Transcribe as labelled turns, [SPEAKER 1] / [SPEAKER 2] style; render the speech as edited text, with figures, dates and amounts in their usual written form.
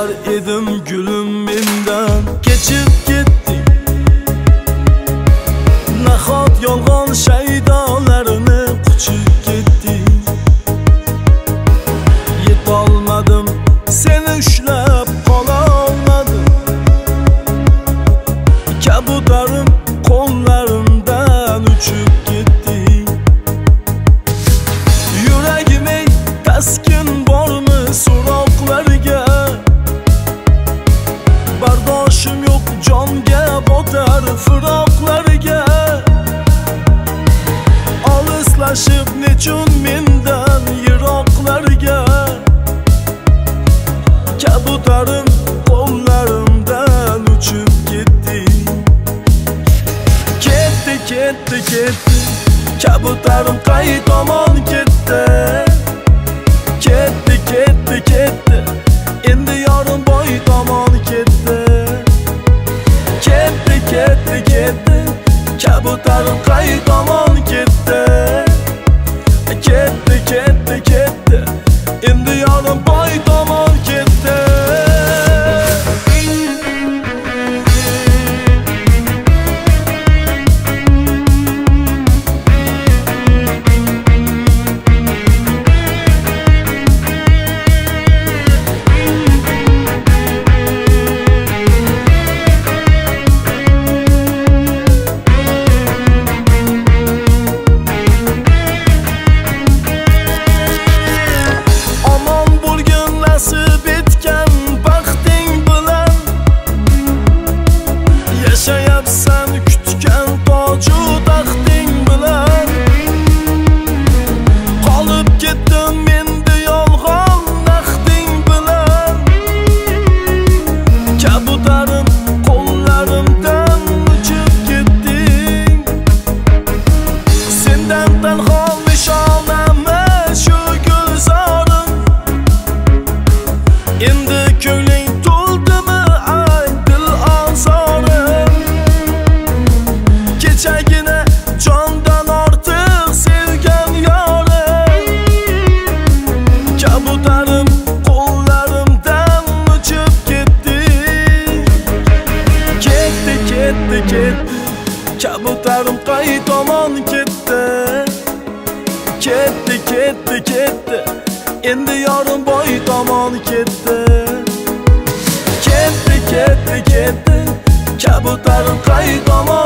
[SPEAKER 1] So'rar edim gülüm mendan kechib ketdi. Nahot yolg'on shaydolarini quchib ketdi. Yetolmadim seni ushlab qola olmadim. Kabutarim qo'llarimdan uchib ketdi. Yuragime taskin bormi so'roqlarga? Bardoshim yo'q jonga botar firoqlarga. Olislashib nechun mendan yiroqlarga? Kabutarim qo'llarimdan uchib ketdi. Ketdi, ketdi, ketdi. Kabutarim qay tomon ketdi? Ketdi, ketdi, ketdi. Endi yorim boy tomon ketdi. Ketdi, ketdi, ketdi. Kabutarim qay tomon ketdi? Ketdi, ketdi, ketdi. Endi yorim boy tomon ketdi. Yashayapsan kutgan toju taxting bilan. Qolib ketdim menda yolg'on naqding bilan. Kabutarim qo'llarimdan uchib ketding. Sendan tanho nishonami shu gulzorim? Endi ko'ngling to'ldimi ay dil ozorim? Kechagina jondan ortiq sevgan yorim. Kabutarim qo'llarimdan uchib ketdi. Ketdi, ketdi, ketdi. Kabutarim qay tomon ketdi? Ketdi, ketdi, ketdi. Endi yorim boy tomon ketdi. Ketdi, ketdi, ketdi. Kabutarim qay tomon